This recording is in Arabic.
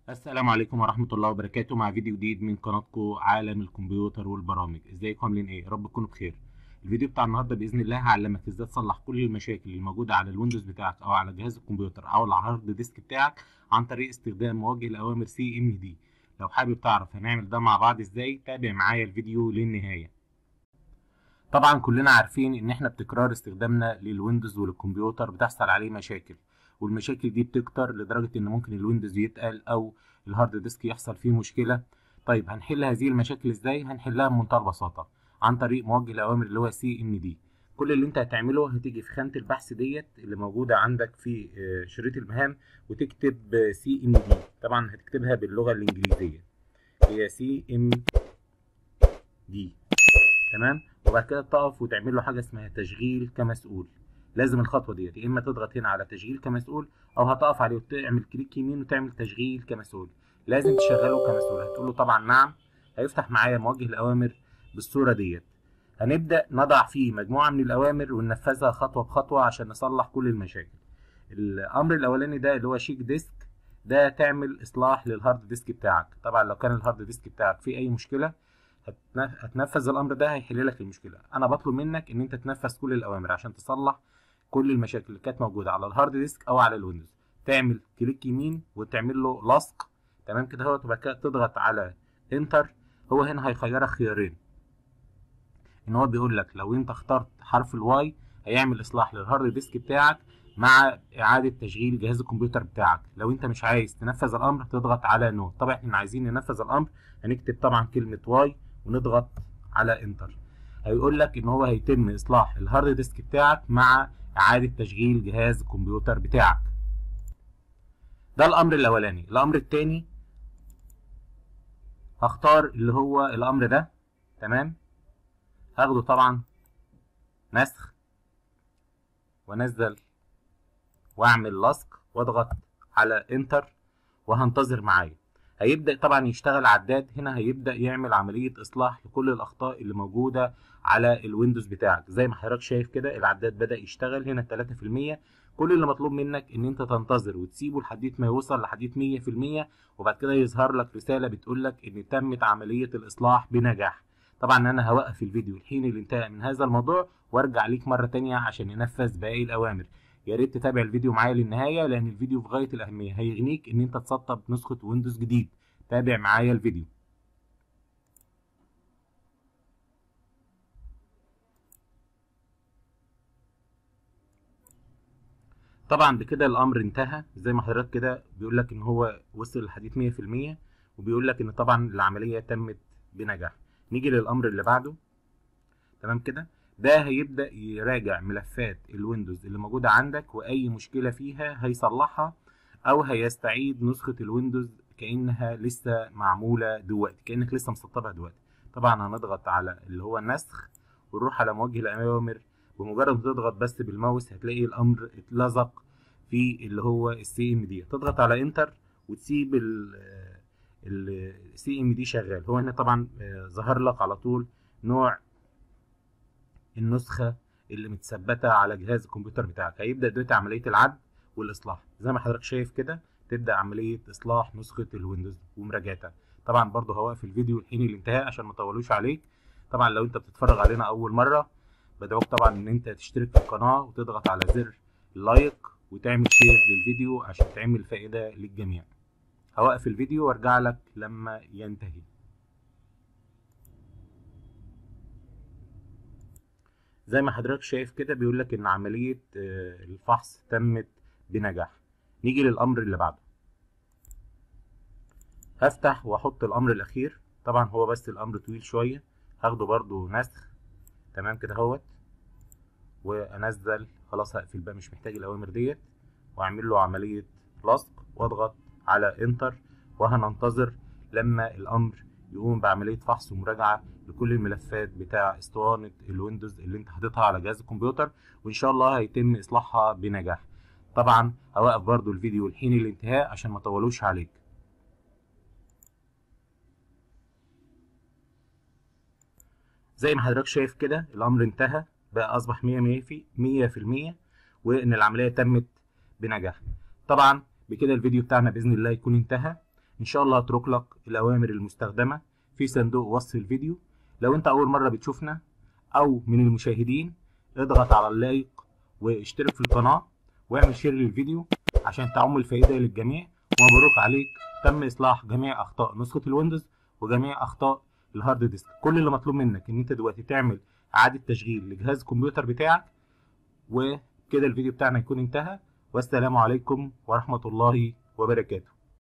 السلام عليكم ورحمة الله وبركاته، مع فيديو جديد من قناتكم عالم الكمبيوتر والبرامج. ازيكم عاملين ايه؟ يا رب تكونوا بخير. الفيديو بتاع النهارده باذن الله هعلمك ازاي تصلح كل المشاكل اللي موجودة على الويندوز بتاعك او على جهاز الكمبيوتر او على الهارد ديسك بتاعك عن طريق استخدام موجه الاوامر CMD. لو حابب تعرف هنعمل ده مع بعض ازاي، تابع معايا الفيديو للنهاية. طبعا كلنا عارفين ان احنا بتكرار استخدامنا للويندوز وللكمبيوتر بتحصل عليه مشاكل، والمشاكل دي بتكتر لدرجة ان ممكن الويندوز يتقل او الهارد ديسك يحصل فيه مشكلة. طيب هنحل هذه المشاكل ازاي؟ هنحلها بمنتهى البساطة عن طريق موجه الاوامر اللي هو CMD. كل اللي انت هتعمله هتيجي في خانة البحث ديت اللي موجودة عندك في شريط المهام، وتكتب CMD. طبعا هتكتبها باللغة الانجليزية، هي CMD. تمام. وبعد كده تقف وتعمل له حاجه اسمها تشغيل كمسؤول. لازم الخطوه ديت يا اما تضغط هنا على تشغيل كمسؤول، او هتقف عليه وتعمل كليك يمين وتعمل تشغيل كمسؤول. لازم تشغله كمسؤول. هتقول له طبعا نعم. هيفتح معايا موجه الاوامر بالصوره ديت. هنبدا نضع فيه مجموعه من الاوامر وننفذها خطوه بخطوه عشان نصلح كل المشاكل. الامر الاولاني ده اللي هو شيك ديسك، ده تعمل اصلاح للهارد ديسك بتاعك. طبعا لو كان الهارد ديسك بتاعك فيه اي مشكله هتنفذ الامر ده، هيحل لك المشكله. انا بطلب منك ان انت تنفذ كل الاوامر عشان تصلح كل المشاكل اللي كانت موجوده على الهارد ديسك او على الويندوز. تعمل كليك يمين وتعمل له لصق. تمام كده اهوت. وبعد كده تضغط على انتر. هو هنا هيخيرك خيارين، ان هو بيقول لك لو انت اخترت حرف الواي هيعمل اصلاح للهارد ديسك بتاعك مع اعاده تشغيل جهاز الكمبيوتر بتاعك. لو انت مش عايز تنفذ الامر تضغط على نو. طبعا احنا عايزين ننفذ الامر، هنكتب طبعا كلمه واي ونضغط على انتر. هيقول لك ان هو هيتم اصلاح الهارد ديسك بتاعك مع اعاده تشغيل جهاز الكمبيوتر بتاعك. ده الامر الاولاني. الامر الثاني هختار اللي هو الامر ده. تمام. هاخده طبعا نسخ وانزل واعمل لصق واضغط على انتر وهنتظر معايا. هيبدأ طبعا يشتغل عداد هنا، هيبدأ يعمل عملية اصلاح لكل الاخطاء اللي موجودة على الويندوز بتاعك. زي ما حضرتك شايف كده العداد بدأ يشتغل هنا 3%. كل اللي مطلوب منك ان انت تنتظر وتسيبه لحد ما يوصل لحد 100%، وبعد كده يظهر لك رسالة بتقول لك ان تمت عملية الاصلاح بنجاح. طبعا انا هوقف الفيديو الحين اللي انتهى من هذا الموضوع وارجع ليك مرة تانية عشان ننفذ باقي الاوامر. يا ريت تتابع الفيديو معايا للنهاية لأن الفيديو في غاية الأهمية، هيغنيك إن أنت تسطب نسخة ويندوز جديد. تابع معايا الفيديو. طبعا بكده الأمر انتهى. زي ما حضرتك كده بيقول لك إن هو وصل لحديث 100%، وبيقول لك إن طبعا العملية تمت بنجاح. نيجي للأمر اللي بعده. تمام كده. ده هيبدأ يراجع ملفات الويندوز اللي موجودة عندك، وأي مشكلة فيها هيصلحها أو هيستعيد نسخة الويندوز كأنها لسه معمولة دلوقتي، كأنك لسه مسطبها دلوقتي. طبعا هنضغط على اللي هو النسخ ونروح على موجه الأوامر. بمجرد ما تضغط بس بالماوس هتلاقي الأمر اتلزق في اللي هو CMD. تضغط على انتر وتسيب ال CMD شغال. هو هنا طبعا ظهر لك على طول نوع النسخة اللي متثبتة على جهاز الكمبيوتر بتاعك. هيبدأ دلوقتي عملية العد والإصلاح. زي ما حضرتك شايف كده تبدأ عملية إصلاح نسخة الويندوز ومراجعتها. طبعا برضه هوقف الفيديو الحين الانتهاء عشان ما اطولوش عليك. طبعا لو انت بتتفرج علينا أول مرة بدعوك طبعا ان انت تشترك في القناة وتضغط على زر اللايك وتعمل شير للفيديو عشان تعمل فائدة للجميع. هوقف الفيديو وارجع لك لما ينتهي. زي ما حضرتك شايف كده بيقول لك ان عملية الفحص تمت بنجاح. نيجي للامر اللي بعده. هفتح واحط الامر الاخير. طبعا هو بس الامر طويل شوية، هاخده برضو نسخ. تمام كده اهوت. وانزل. خلاص هقفل بقى، مش محتاج الاوامر ديت. واعمل له عملية لصق واضغط على انتر وهننتظر لما الامر يقوم بعملية فحص ومراجعة لكل الملفات بتاع اسطوانة الويندوز اللي انت حاططها على جهاز الكمبيوتر، وان شاء الله هيتم اصلاحها بنجاح. طبعا هوقف برضو الفيديو لحين الانتهاء عشان ما اطولوش عليك. زي ما حضرتك شايف كده الامر انتهى، بقى اصبح 100%، وان العملية تمت بنجاح. طبعا بكده الفيديو بتاعنا باذن الله يكون انتهى. ان شاء الله هترك لك الاوامر المستخدمه في صندوق وصف الفيديو. لو انت اول مره بتشوفنا او من المشاهدين، اضغط على اللايك واشترك في القناه واعمل شير للفيديو عشان تعم الفائده للجميع. ومبروك عليك، تم اصلاح جميع اخطاء نسخه الويندوز وجميع اخطاء الهارد ديسك. كل اللي مطلوب منك ان انت دلوقتي تعمل اعاده تشغيل لجهاز الكمبيوتر بتاعك، وكده الفيديو بتاعنا يكون انتهى. والسلام عليكم ورحمه الله وبركاته.